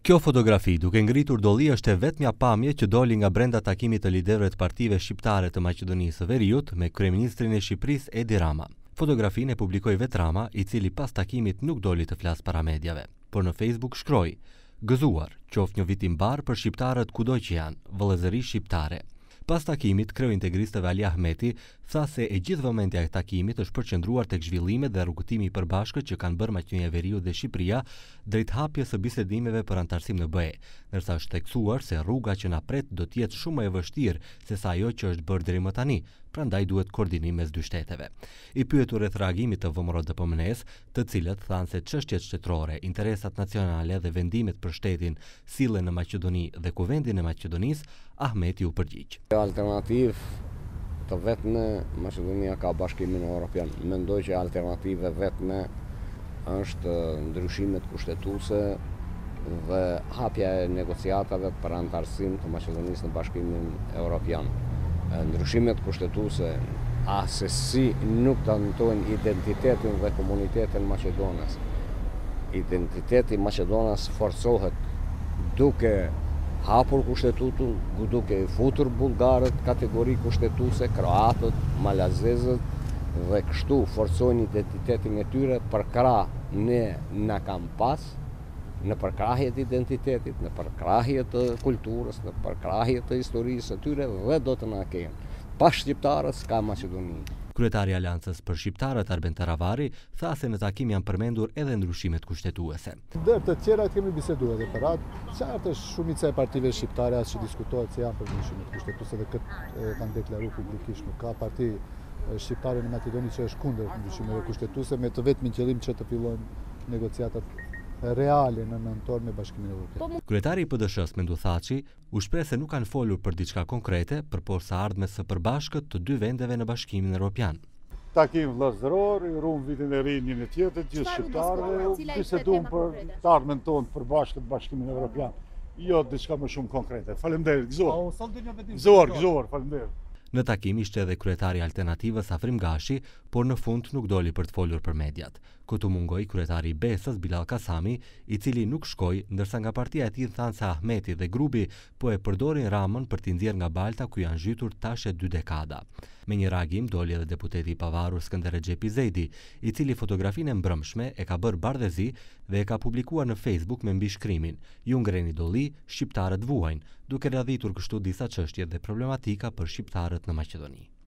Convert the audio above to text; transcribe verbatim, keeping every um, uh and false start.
Kjo fotografi, duke ngritur dolli, është e vetmja pamje që doli nga brenda takimit të liderëve të partive shqiptare të Maqedonisë së Veriut me kryeministrin e Shqipërisë Edi Rama. Fotografinë e publikoi vetë Rama, i cili pas takimit nuk doli të flasë para medjave, por në Facebook shkroi: "Gëzuar, qoftë një vit i mbar për shqiptarët kudo që janë, vëllëzëri shqiptare." Pas takimit, kryeintegristëve Ali Ahmeti tha se e gjithë vëmendja e takimit është përqendruar tek zhvillimet dhe rrugëtimi i përbashkët që kanë bërë Maqedonia e Veriut dhe Shqipëria drejt hapjes së bisedimeve për antarësim në B E, ndërsa është theksuar se rruga që na pret do të jetë shumë më e vështirë se sa ajo që është bërë deri më tani, prandaj duhet koordinim mes dy shteteve. I pyetur rreth reagimit të V M R O D P M N S, të cilët thanë se çështjet shtetërore, interesat nacionale dhe vendimet për shtetin sillen në Maqedoni dhe Kuvendin e Maqedonisë, Ahmeti u përgjigj. Alternativë të vetme Maqedonia ka Bashkimin Evropian. Mendoj që alternativa vetme është ndryshimet kushtetuese dhe hapja e negociatave për antarësim të Maqedonisë në Bashkimin Evropian. Ndryshimet kushtetuese asesi nuk dëmtojnë identitetin dhe komunitetin Maqedonas. Identiteti Maqedonas forcohet duke hapur kushtetutën, duke futur bullgarët kategori kushtetuese, kroatët, malazezët dhe kështu forcojnë identitetin e tyre për krah ne na kam pas në përkrahje të identitetit, në përkrahje të kulturës, në përkrahje të historisë së tyre dhe do të na kenë. Pa shqiptarës ka Maqedoni. Kryetari i Aleancës për Shqiptarët Arben Taravari tha se në takim janë përmendur edhe ndryshimet kushtetuese. Ndër të tjera kemi biseduar edhe për atë, qartë është shumica e partive shqiptare as që diskutohet se janë për ndryshimet kushtetuese dhe këtë kanë deklaruar publikisht. Nuk ka parti shqiptare në Maqedoni që është kundër ndryshimeve kushtetuese, me të vetmin qëllim që të fillojnë negociatat reale në nëntor me Bashkimin Evropian. Kryetari i P D S-s Mendu Thaçi u shpreh se nuk kanë folur për diçka konkrete përposhtë së ardhmes së përbashkët të dy vendeve në Bashkimin Evropian. Takim vëllazëror, i ruam vitin e ri njën e tjetër, gjithë shqiptarëve, bisedum për të ardhmen tonë përbashkët Bashkimin Evropian. Jo diçka më shumë konkrete. Faleminderit, gëzuar. Gëzuar, gëzuar, faleminderit. Në takim ishte edhe kryetari i Alternativës Afrim Gashi, por në fund nuk doli për të folur për mediat. Këtu mungoi kryetari i Besës Bilal Kasami, i cili nuk shkoi, ndërsa nga partia e tij thanë se Ahmeti dhe grupi po e përdorin Ramën për t'i nxjerrë nga balta ku janë zhytur tash e dy dekada. Me një reagim doli edhe deputeti i pavarur Skënder Rexhepi Zejdi, i cili fotografinë e mbrëmshme e ka bërë bardhëzi dhe e ka publikuar në Facebook me mbishkrimin: "Ju ngreni dolli, shqiptarët vuajnë", duke radhitur kështu disa çështje dhe problematika për shqiptarët në Maqedoni.